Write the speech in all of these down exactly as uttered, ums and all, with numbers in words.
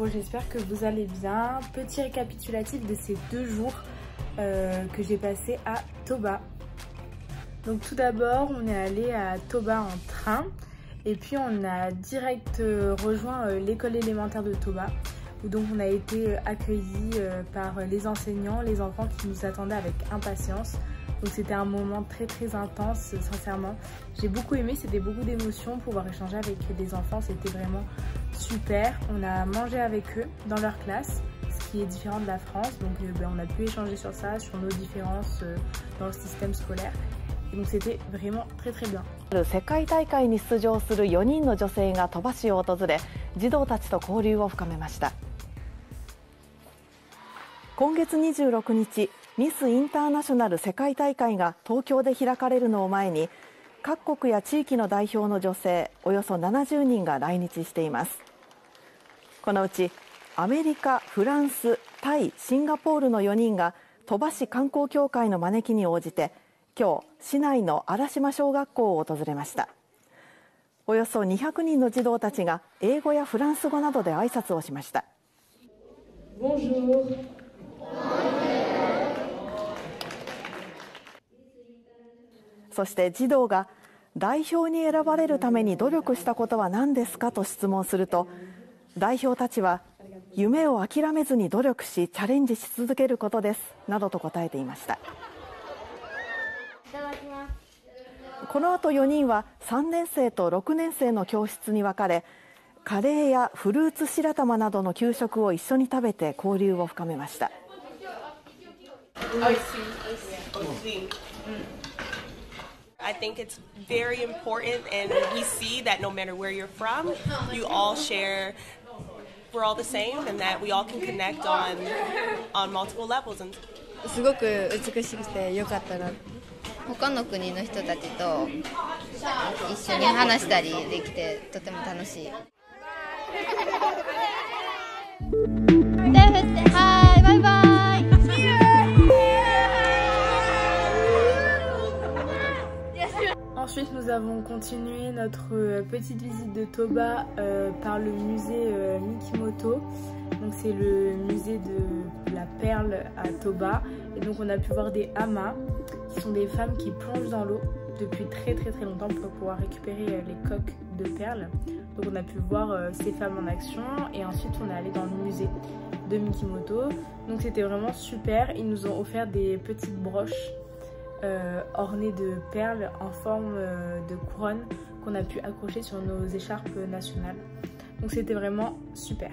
j'espère que vous allez bien. Petit récapitulatif de ces deux jours euh, que j'ai passé à Toba. Donc tout d'abord, on est allé à Toba en train et puis on a direct euh, rejoint euh, l'école élémentaire de Toba où donc on a été accueillis euh, par les enseignants, les enfants qui nous attendaient avec impatience. Donc c'était un moment très très intense, sincèrement. J'ai beaucoup aimé, c'était beaucoup d'émotions, pouvoir échanger avec des enfants, c'était vraiment super. On a mangé avec eux dans leur classe, ce qui est différent de la France. Donc euh, ben, on a pu échanger sur ça, sur nos différences euh, dans le système scolaire. Et donc c'était vraiment très très bien. 世界大会に出場するよにんの女性が鳥羽市を訪れ、児童たちと交流を深めました。今月にじゅうろくにち、ミスインターナショナル世界大会が東京で開かれるのを前に、各国や地域の代表の女性およそななじゅうにんが来日しています。このうちアメリカ、フランス、タイ、シンガポールのよにんが鳥羽市観光協会の招きに応じて、今日市内の荒島小学校を訪れました。およそにひゃくにんの児童たちが英語やフランス語などで挨拶をしました。 Bonjour. そして児童が代表に選ばれるために努力したことは何ですかと質問すると、代表たちは夢を諦めずに努力しチャレンジし続けることですなどと答えていました。この後よにんはさんねんせいとろくねんせいの教室に分かれ、カレーやフルーツ白玉などの給食を一緒に食べて交流を深めました。 I think it's very important, and we see that no matter where you're from, you all share, we're all the same, and that we all can connect on on multiple levels. And すごく美しくて良かったな。他の国の人たちと一緒に話したりできてとても楽しい。手振って、はい、バイバイ。 Ensuite, nous avons continué notre petite visite de Toba euh, par le musée euh, Mikimoto. Donc c'est le musée de la perle à Toba. Et donc on a pu voir des hamas, qui sont des femmes qui plongent dans l'eau depuis très très très longtemps pour pouvoir récupérer les coques de perles. Donc on a pu voir euh, ces femmes en action et ensuite on est allé dans le musée de Mikimoto. Donc c'était vraiment super. Ils nous ont offert des petites broches Euh, ornées de perles en forme euh, de couronne qu'on a pu accrocher sur nos écharpes nationales. Donc c'était vraiment super.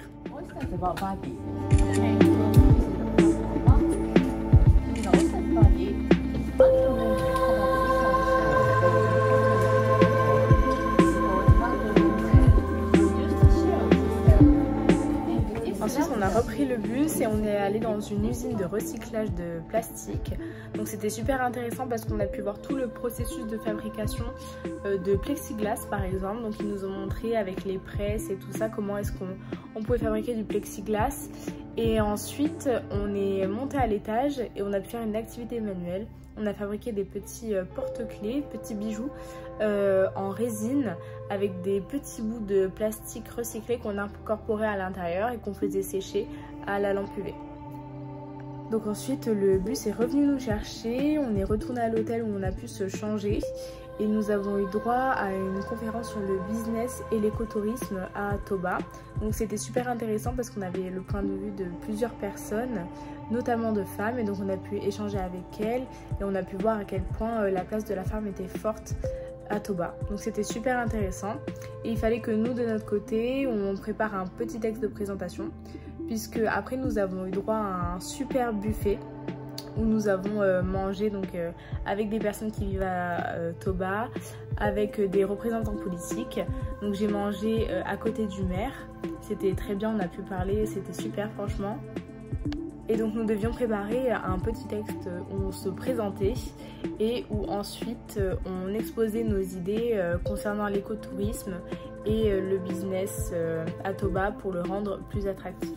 Ensuite, on a repris le bus et on est allé dans une usine de recyclage de plastique. Donc c'était super intéressant parce qu'on a pu voir tout le processus de fabrication de plexiglas par exemple. Donc ils nous ont montré avec les presses et tout ça comment est-ce qu'on on pouvait fabriquer du plexiglas. Et ensuite on est monté à l'étage et on a pu faire une activité manuelle. On a fabriqué des petits porte-clés, petits bijoux euh, en résine avec des petits bouts de plastique recyclé qu'on incorporait à l'intérieur et qu'on faisait sécher à la lampe U V. Donc ensuite le bus est revenu nous chercher, on est retourné à l'hôtel où on a pu se changer et nous avons eu droit à une conférence sur le business et l'écotourisme à Toba. Donc c'était super intéressant parce qu'on avait le point de vue de plusieurs personnes, notamment de femmes, et donc on a pu échanger avec elles et on a pu voir à quel point la place de la femme était forte à Toba. Donc c'était super intéressant et il fallait que nous de notre côté on prépare un petit texte de présentation, puisque après nous avons eu droit à un super buffet où nous avons euh, mangé donc, euh, avec des personnes qui vivent à euh, Toba, avec euh, des représentants politiques. Donc j'ai mangé euh, à côté du maire, c'était très bien, on a pu parler, c'était super franchement. Et donc nous devions préparer un petit texte où on se présentait et où ensuite on exposait nos idées concernant l'écotourisme et le business à Toba pour le rendre plus attractif.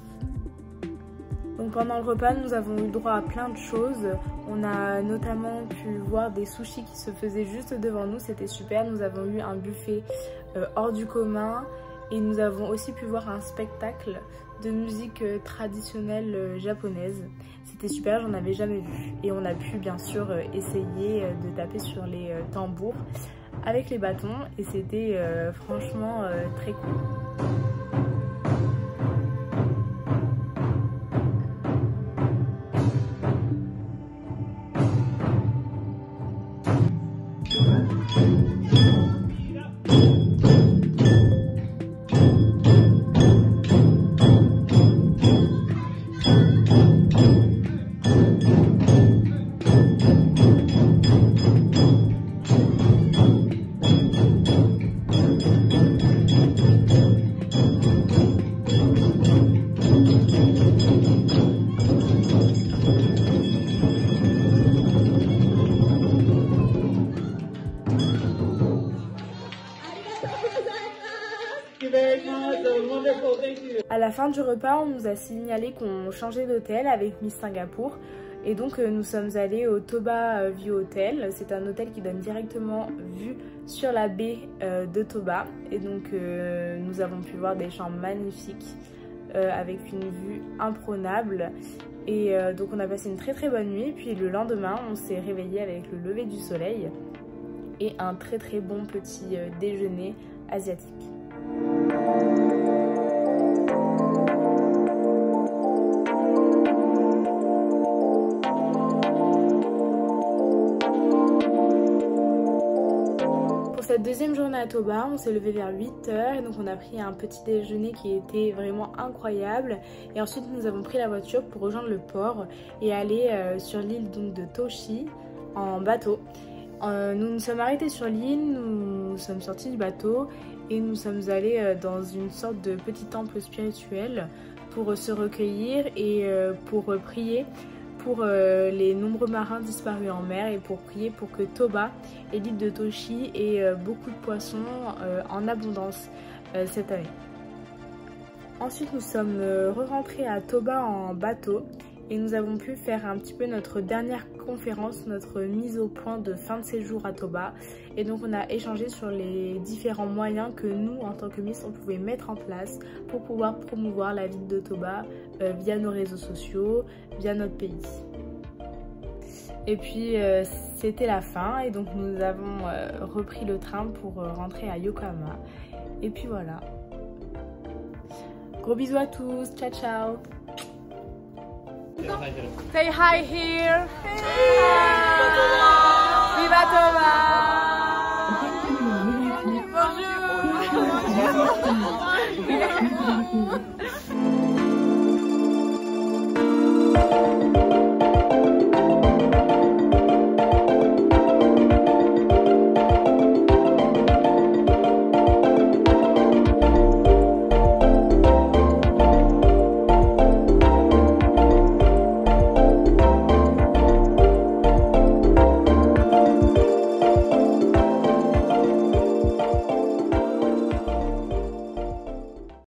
Donc pendant le repas, nous avons eu droit à plein de choses. On a notamment pu voir des sushis qui se faisaient juste devant nous, c'était super. Nous avons eu un buffet hors du commun et nous avons aussi pu voir un spectacle de musique euh, traditionnelle euh, japonaise. C'était super, j'en avais jamais vu. Et on a pu bien sûr euh, essayer euh, de taper sur les euh, tambours avec les bâtons et c'était euh, franchement euh, très cool. À la fin du repas, on nous a signalé qu'on changeait d'hôtel avec Miss Singapour. Et donc euh, nous sommes allés au Toba euh, View Hotel. C'est un hôtel qui donne directement vue sur la baie euh, de Toba. Et donc euh, nous avons pu voir des chambres magnifiques euh, avec une vue imprenable. Et euh, donc on a passé une très très bonne nuit. Puis le lendemain, on s'est réveillé avec le lever du soleil et un très très bon petit euh, déjeuner asiatique. Cette deuxième journée à Toba, on s'est levé vers huit heures et donc on a pris un petit déjeuner qui était vraiment incroyable et ensuite nous avons pris la voiture pour rejoindre le port et aller euh, sur l'île donc de Toshi en bateau. Euh, nous nous sommes arrêtés sur l'île, nous sommes sortis du bateau et nous sommes allés euh, dans une sorte de petit temple spirituel pour euh, se recueillir et euh, pour euh, prier pour euh, les nombreux marins disparus en mer et pour prier pour que Toba et l'île de Toshi aient euh, beaucoup de poissons euh, en abondance euh, cette année. Ensuite nous sommes euh, re-rentrés à Toba en bateau et nous avons pu faire un petit peu notre dernière conférence, notre mise au point de fin de séjour à Toba. Et donc on a échangé sur les différents moyens que nous, en tant que Miss, on pouvait mettre en place pour pouvoir promouvoir la ville de Toba euh, via nos réseaux sociaux, via notre pays. Et puis euh, c'était la fin et donc nous avons euh, repris le train pour euh, rentrer à Yokohama. Et puis voilà. Gros bisous à tous, ciao ciao. Say hi here. Hey.